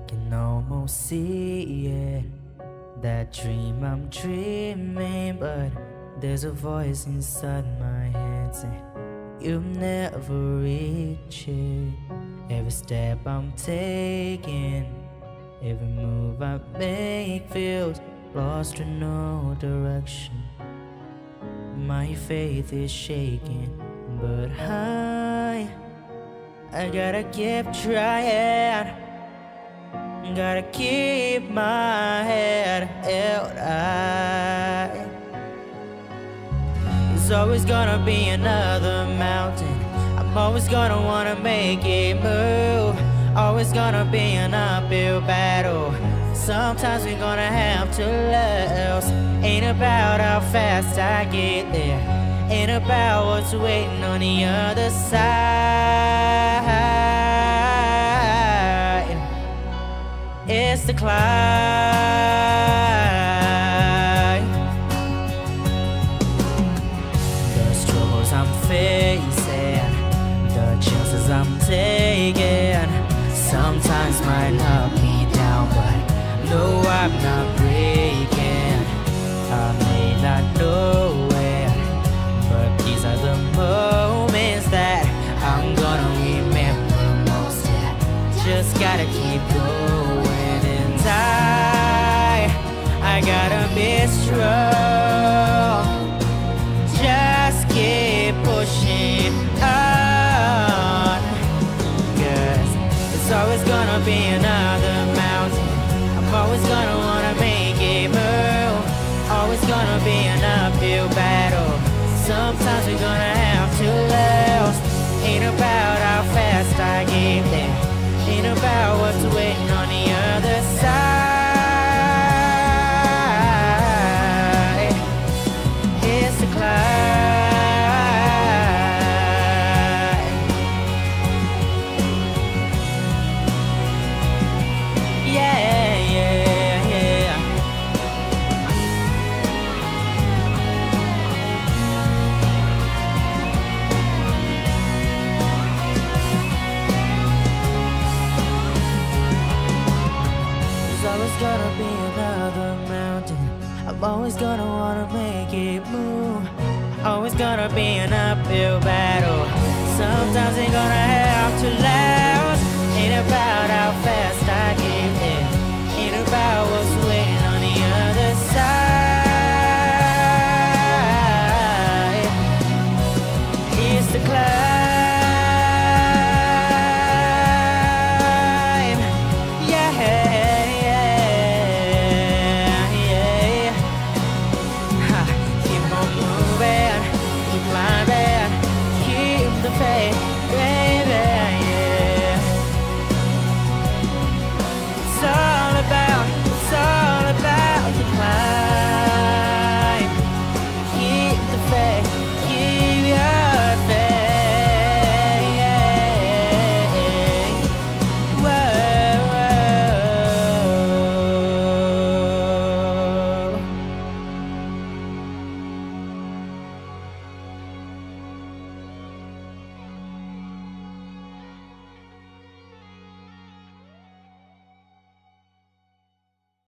can almost see it, that dream I'm dreaming, but there's a voice inside my head saying you'll never reach it. Every step I'm taking, every move I make feels lost with no direction. My faith is shaking, but I gotta keep trying. Gotta keep my head held high. There's always gonna be another mountain. I'm always gonna wanna make it move. Always gonna be an uphill battle. Sometimes we're gonna have to lose. Ain't about how fast I get there, ain't about what's waiting on the other side. It's the climb. The struggles I'm facing, the chances I'm taking, sometimes might knock me down, but no, I'm not breaking. I may not know it, but these are the moments that I'm gonna remember most. Yeah, just gotta keep going, and I gotta be strong. Just keep pushing on, 'cause it's always gonna be another mountain. I'm always gonna wanna make it move. Always gonna be an uphill battle. Sometimes we're gonna have to lose. Ain't about how fast I get there, ain't about what's waiting on the other side. It's the climb. Yeah. Always gonna be another mountain. I'm always gonna wanna make it move. Always gonna be an uphill battle. Sometimes you're gonna have to lose. Ain't about how fast